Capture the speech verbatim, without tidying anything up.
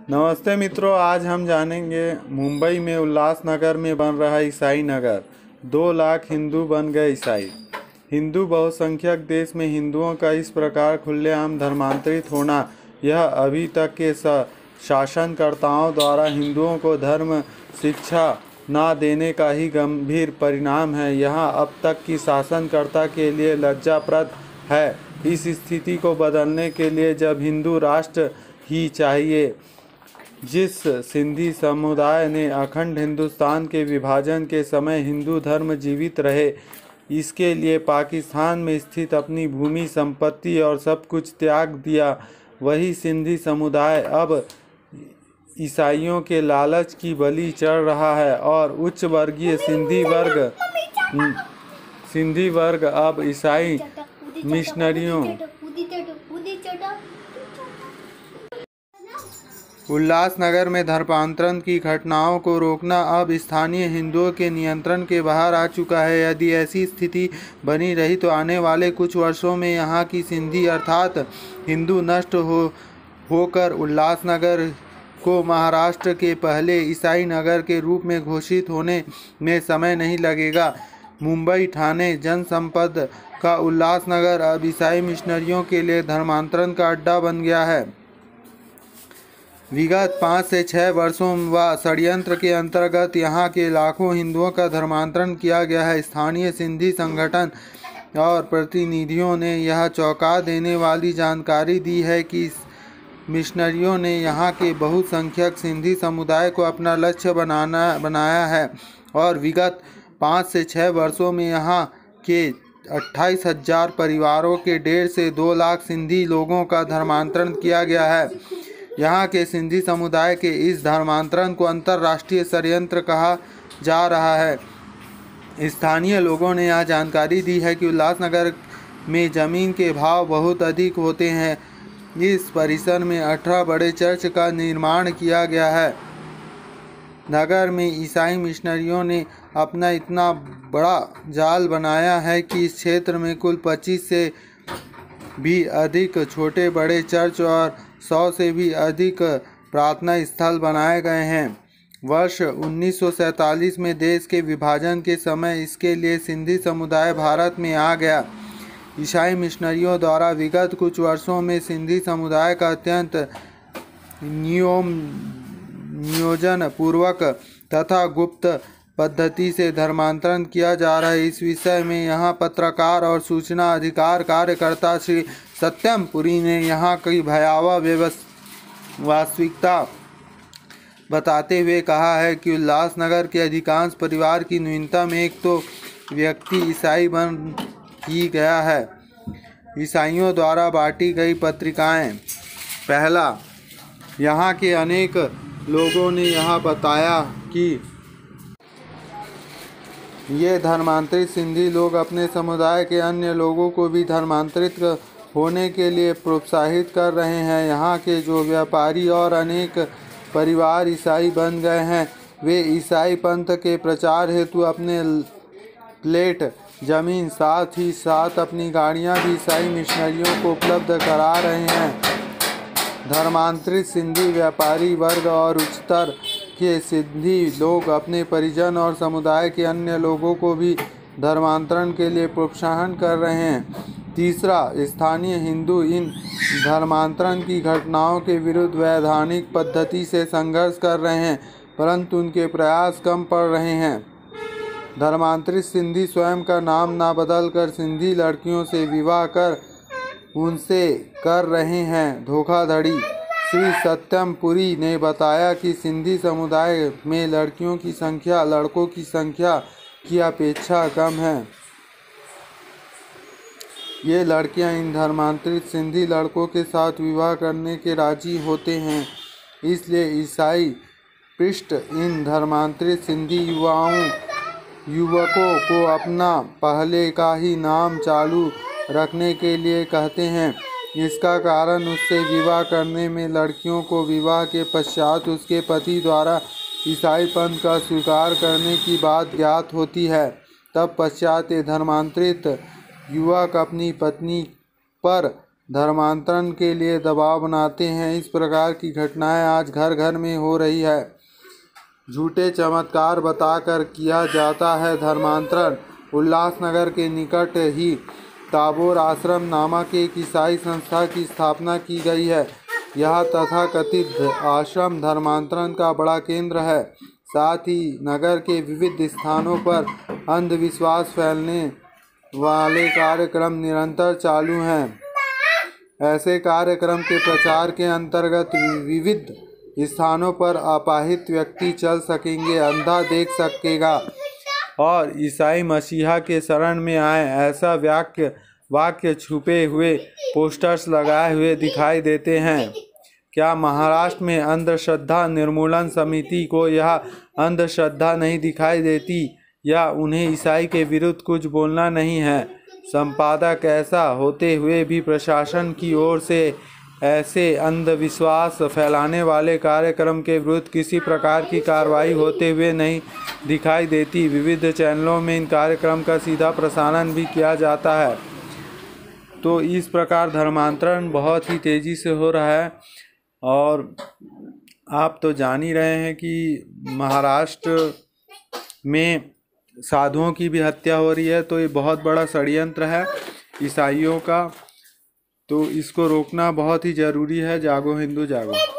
नमस्ते मित्रों, आज हम जानेंगे मुंबई में उल्लासनगर में बन रहा ईसाई नगर। दो लाख हिंदू बन गए ईसाई। हिंदू बहुसंख्यक देश में हिंदुओं का इस प्रकार खुलेआम धर्मांतरित होना यह अभी तक के शासनकर्ताओं द्वारा हिंदुओं को धर्म शिक्षा न देने का ही गंभीर परिणाम है। यह अब तक की शासनकर्ता के लिए लज्जाप्रद है। इस स्थिति को बदलने के लिए जब हिंदू राष्ट्र ही चाहिए, जिस सिंधी समुदाय ने अखंड हिंदुस्तान के विभाजन के समय हिंदू धर्म जीवित रहे, इसके लिए पाकिस्तान में स्थित अपनी भूमि संपत्ति और सब कुछ त्याग दिया, वही सिंधी समुदाय अब ईसाइयों के लालच की बलि चढ़ रहा है और उच्च वर्गीय सिंधी वर्ग सिंधी वर्ग अब ईसाई मिशनरियों उल्लासनगर में धर्मांतरण की घटनाओं को रोकना अब स्थानीय हिंदुओं के नियंत्रण के बाहर आ चुका है। यदि ऐसी स्थिति बनी रही तो आने वाले कुछ वर्षों में यहाँ की सिंधी अर्थात हिंदू नष्ट हो होकर उल्लासनगर को महाराष्ट्र के पहले ईसाई नगर के रूप में घोषित होने में समय नहीं लगेगा। मुंबई ठाणे जनसंपर्क का उल्लासनगर अब ईसाई मिशनरियों के लिए धर्मांतरण का अड्डा बन गया है। विगत पाँच से छः वर्षों व षड्यंत्र के अंतर्गत यहाँ के लाखों हिंदुओं का धर्मांतरण किया गया है। स्थानीय सिंधी संगठन और प्रतिनिधियों ने यह चौंका देने वाली जानकारी दी है कि मिशनरियों ने यहाँ के बहुसंख्यक सिंधी समुदाय को अपना लक्ष्य बनाना बनाया है और विगत पाँच से छः वर्षों में यहाँ के अट्ठाईस हजार परिवारों के डेढ़ से दो लाख सिंधी लोगों का धर्मांतरण किया गया है। यहाँ के सिंधी समुदाय के इस धर्मांतरण को अंतर्राष्ट्रीय षड्यंत्र कहा जा रहा है। स्थानीय लोगों ने यह जानकारी दी है कि उल्लासनगर में ज़मीन के भाव बहुत अधिक होते हैं। इस परिसर में अठारह बड़े चर्च का निर्माण किया गया है। नगर में ईसाई मिशनरियों ने अपना इतना बड़ा जाल बनाया है कि इस क्षेत्र में कुल पच्चीस से भी अधिक छोटे बड़े चर्च और सौ से भी अधिक प्रार्थना स्थल बनाए गए हैं। वर्ष उन्नीस सौ सैंतालीस में देश के विभाजन के समय इसके लिए सिंधी समुदाय भारत में आ गया। ईसाई मिशनरियों द्वारा विगत कुछ वर्षों में सिंधी समुदाय का अत्यंत नियम नियोजन पूर्वक तथा गुप्त पद्धति से धर्मांतरण किया जा रहा है। इस विषय में यहाँ पत्रकार और सूचना अधिकार कार्यकर्ता श्री सत्यम पुरी ने यहाँ की भयावह वास्तविकता बताते हुए कहा है कि उल्लासनगर के अधिकांश परिवार की न्यूनतम एक तो व्यक्ति ईसाई बन ही गया है। ईसाइयों द्वारा बांटी गई पत्रिकाएं। पहला, यहाँ के अनेक लोगों ने यह बताया कि ये धर्मांतरित सिंधी लोग अपने समुदाय के अन्य लोगों को भी धर्मांतरित होने के लिए प्रोत्साहित कर रहे हैं। यहाँ के जो व्यापारी और अनेक परिवार ईसाई बन गए हैं, वे ईसाई पंथ के प्रचार हेतु अपने प्लेट जमीन साथ ही साथ अपनी गाड़ियाँ भी ईसाई मिशनरियों को उपलब्ध करा रहे हैं। धर्मांतरित सिंधी व्यापारी वर्ग और उच्चतर के सिंधी लोग अपने परिजन और समुदाय के अन्य लोगों को भी धर्मांतरण के लिए प्रोत्साहन कर रहे हैं। तीसरा, स्थानीय हिंदू इन धर्मांतरण की घटनाओं के विरुद्ध वैधानिक पद्धति से संघर्ष कर रहे हैं, परंतु उनके प्रयास कम पड़ रहे हैं। धर्मांतरित सिंधी स्वयं का नाम ना बदलकर सिंधी लड़कियों से विवाह कर उनसे कर रहे हैं धोखाधड़ी। श्री सत्यम पुरी ने बताया कि सिंधी समुदाय में लड़कियों की संख्या लड़कों की संख्या की अपेक्षा कम है। ये लड़कियां इन धर्मांतरित सिंधी लड़कों के साथ विवाह करने के राजी होते हैं, इसलिए ईसाई पृष्ठ इन धर्मांतरित सिंधी युवाओं युवकों को अपना पहले का ही नाम चालू रखने के लिए कहते हैं। इसका कारण उससे विवाह करने में लड़कियों को विवाह के पश्चात उसके पति द्वारा ईसाई पंथ का स्वीकार करने की बात ज्ञात होती है। तब पश्चात धर्मांतरित युवक अपनी पत्नी पर धर्मांतरण के लिए दबाव बनाते हैं। इस प्रकार की घटनाएं आज घर घर में हो रही है। झूठे चमत्कार बताकर किया जाता है धर्मांतरण। उल्लासनगर के निकट ही ताबोर आश्रम नामक एक ईसाई संस्था की स्थापना की गई है। यह तथाकथित आश्रम धर्मांतरण का बड़ा केंद्र है। साथ ही नगर के विविध स्थानों पर अंधविश्वास फैलने वाले कार्यक्रम निरंतर चालू हैं। ऐसे कार्यक्रम के प्रचार के अंतर्गत विविध स्थानों पर अपाहित व्यक्ति चल सकेंगे, अंधा देख सकेगा और ईसाई मसीहा के शरण में आए ऐसा वाक्य वाक्य छुपे हुए पोस्टर्स लगाए हुए दिखाई देते हैं। क्या महाराष्ट्र में अंधश्रद्धा निर्मूलन समिति को यह अंधश्रद्धा नहीं दिखाई देती या उन्हें ईसाई के विरुद्ध कुछ बोलना नहीं है? संपादक ऐसा होते हुए भी प्रशासन की ओर से ऐसे अंधविश्वास फैलाने वाले कार्यक्रम के विरुद्ध किसी प्रकार की कार्रवाई होते हुए नहीं दिखाई देती। विविध चैनलों में इन कार्यक्रम का सीधा प्रसारण भी किया जाता है। तो इस प्रकार धर्मांतरण बहुत ही तेज़ी से हो रहा है और आप तो जान ही रहे हैं कि महाराष्ट्र में साधुओं की भी हत्या हो रही है। तो ये बहुत बड़ा षड्यंत्र है ईसाइयों का, तो इसको रोकना बहुत ही ज़रूरी है। जागो हिंदू जागो।